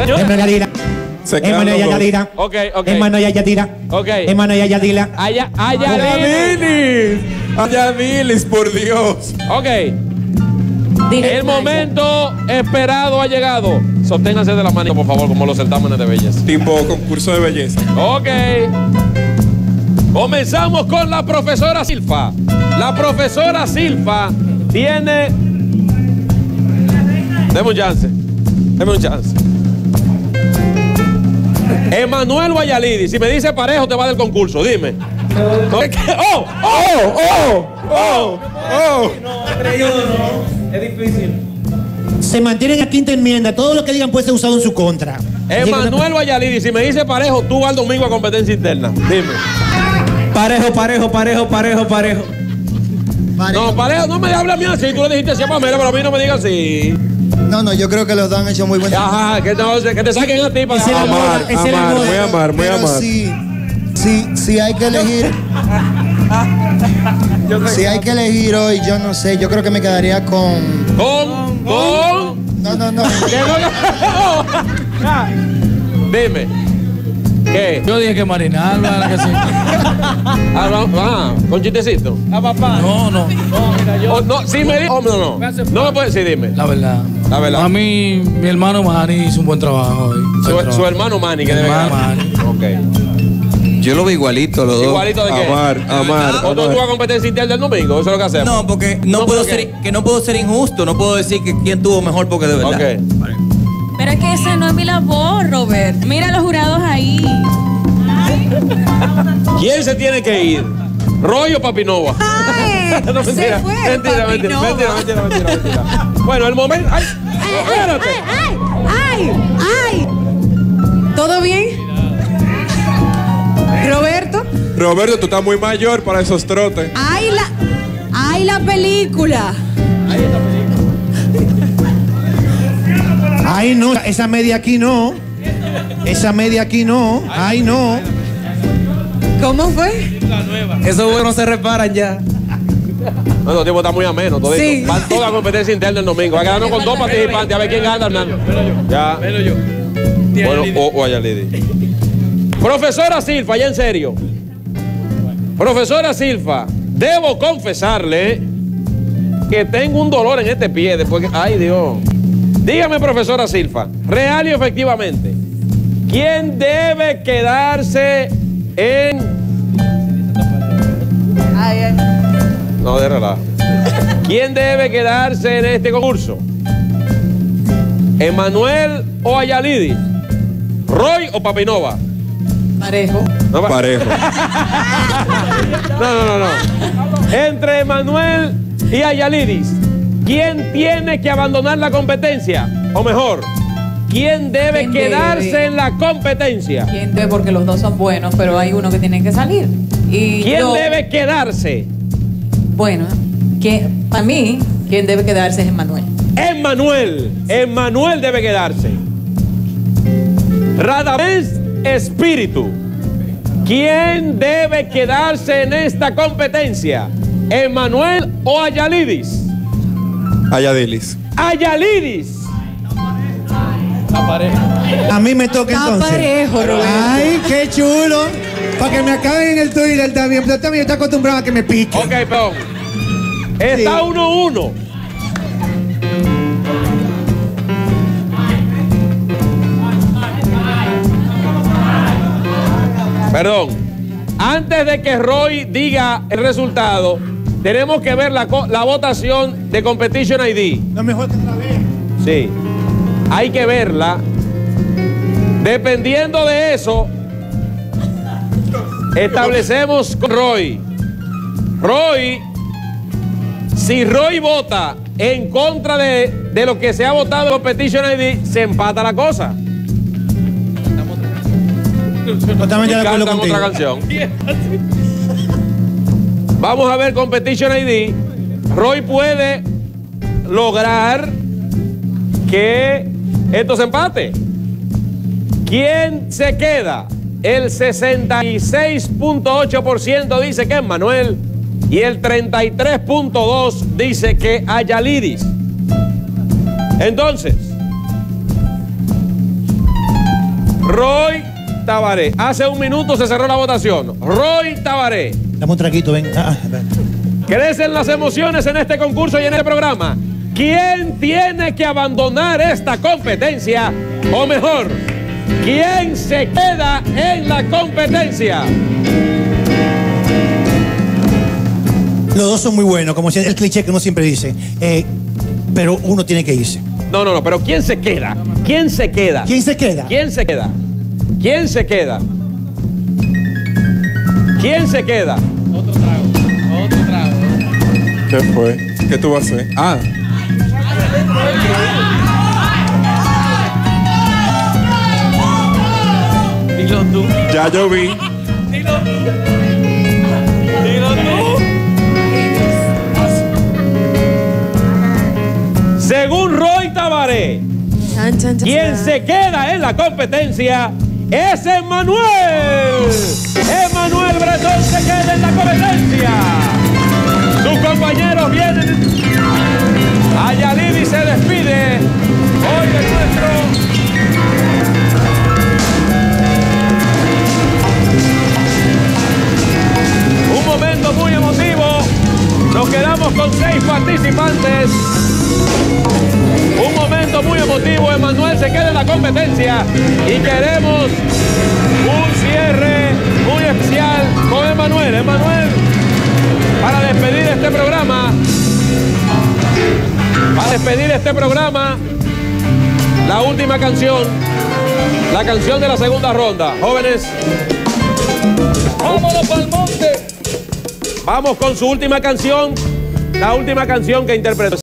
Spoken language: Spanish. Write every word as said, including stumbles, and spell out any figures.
Emmanuel Yadira. Se Emmanuel Yadira. Ok, ok. Emmanuel Yadira. Ok. Emmanuel Yadira. Aya, Ayalilis. Ayalilis. Ayalilis, por Dios. Ok. El momento esperado ha llegado. Sosténganse de la mano, por favor, como los certámenes de belleza. Tipo concurso de belleza. Ok. Comenzamos con la profesora Silfa. La profesora Silfa tiene... Deme un chance. Deme un chance. Emmanuel o Ayalilis. Si me dice parejo, te va del concurso. Dime. ¡Oh! ¡Oh! ¡Oh! ¡Oh! ¡Oh! No, entre ellos no. Es difícil. Se mantienen a quinta enmienda. Todo lo que digan puede ser usado en su contra. Emmanuel o Ayalilis. Si me dice parejo, tú vas el domingo a competencia interna. Dime. Parejo, parejo, parejo, parejo, parejo. No, parejo, no me hables a mí así. Tú le dijiste así a Pamela, pero a mí no me digas así. No, no, yo creo que los dos han hecho muy buen trabajo. Ajá, que, no, que te saquen a ti para Es el amor, Amar, es el amar, amor. muy amar, muy Pero amar. si, si, si hay que elegir, si hay que elegir hoy, yo no sé, yo creo que me quedaría con... Con, con... No, no, no. ¿Qué no? Dime. ¿Qué? Yo dije que Marina Alba, que sí. Ah, no, ah, con chistecito. A papá. No, no, Oh, no, si me di... Oh, no, no. No me puedes decir, dime. la verdad. La verdad. A mí, mi hermano Manny hizo un buen trabajo hoy. Buen Su, trabajo. su hermano Manny, que debe Hermano ganar. Manny. Ok. Yo lo veo igualito los dos. ¿Igualito de qué? Amar, amar, ¿O tú, tú amar. vas a competencia interna el domingo? Eso es lo que hacemos. No, porque no, No, puedo ¿por qué? ser, que no puedo ser injusto, no puedo decir que quién tuvo mejor porque de verdad. Ok. Pero es que esa no es mi labor, Robert. Mira a los jurados ahí. ¿Quién se tiene que ir? ¿Roy o Papinova? Ay, No, se mentira, fue mentira, mentira, Papinova. mentira, mentira, mentira, mentira. Bueno, el momento... ¡Ay! ¡Espérate! ¡Ay, ay, ay! ¿Todo bien? ¿Roberto? Roberto, tú estás muy mayor para esos trotes. ¡Ay, la, ay, la película! Ay, no. Esa media aquí no. Esa media aquí no. Ay, no. ¿Cómo fue? Esos buenos se reparan ya. No, los tiempos están muy amenos, todito. Sí. Van toda la competencia interna el domingo. Va quedando con dos participantes. A ver quién gana, Hernando. Ya. Pero yo. Bueno, o, o Ayalilis. Profesora Silfa, ya en serio. Profesora Silfa, debo confesarle que tengo un dolor en este pie después que... Ay, Dios. Dígame, profesora Silfa, real y efectivamente, ¿quién debe quedarse en... Ay, ay. No, de relajo. ¿Quién debe quedarse en este concurso? ¿Emmanuel o Ayalilis? ¿Roy o Papinova? Parejo. No, pa- Parejo. no, no, no, no. Entre Emmanuel y Ayalilis, ¿quién tiene que abandonar la competencia? O mejor, ¿quién debe ¿Quién quedarse debe? en la competencia? ¿Quién debe? Porque los dos son buenos, pero hay uno que tiene que salir. Y ¿Quién yo- debe quedarse? Bueno, que, para mí, quien debe quedarse es Emmanuel. Emmanuel. Emmanuel debe quedarse. Radamés Espíritu. ¿Quién debe quedarse en esta competencia? ¿Emmanuel o Ayalilis? Ayalilis. Ayalilis. A mí me toca Está entonces. parejo, Roberto. Ay, qué chulo. Para que me acaben en el Twitter también. Pero también estoy acostumbrado a que me pique. Ok, perdón. Está uno a uno. Perdón. Antes de que Roy diga el resultado, tenemos que ver la, co- la votación de Competition I D. No mejor que otra vez. Sí. Hay que verla. Dependiendo de eso, establecemos con Roy. Roy, si Roy vota en contra de, de lo que se ha votado en Competition I D, se empata la cosa. Totalmente Y de acuerdo cantan contigo. otra canción. Vamos a ver Competition I D. Roy puede lograr que esto se empate. ¿Quién se queda? El sesenta y seis punto ocho por ciento dice que es Emmanuel y el treinta y tres punto dos por ciento dice que Ayalilis. Entonces, Roy Tabaré. Hace un minuto se cerró la votación. Roy Tabaré. Dame un traguito, ven. Ah, ah, Crecen las emociones en este concurso y en este programa. ¿Quién tiene que abandonar esta competencia? O mejor, ¿quién se queda en la competencia? Los dos son muy buenos, como el cliché que uno siempre dice. Eh, pero uno tiene que irse. No, no, no, pero ¿quién se queda? ¿Quién se queda? ¿Quién se queda? ¿Quién se queda? ¿Quién se queda? ¿Quién se queda? Otro trago, otro trago. ¿Qué fue? ¿Qué tú vas a hacer? Ah, Dilo tú. ya yo vi. Dilo tú. Dilo tú. Según Roy Tabaré, Chan, chan, chan, quien chan. se queda en la competencia es Emanuel. Emanuel Bretón se queda en la competencia. Sus compañeros vienen. Ayalidi se despide hoy de nuestro. Un momento muy emotivo. Nos quedamos con seis participantes. Un momento muy emotivo. Emanuel se queda en la competencia y queremos un cierre muy especial con Emanuel. Emanuel, para despedir este programa, para despedir este programa, la última canción, la canción de la segunda ronda. Jóvenes, vámonos pa'l monte. Vamos con su última canción, la última canción que interpretó.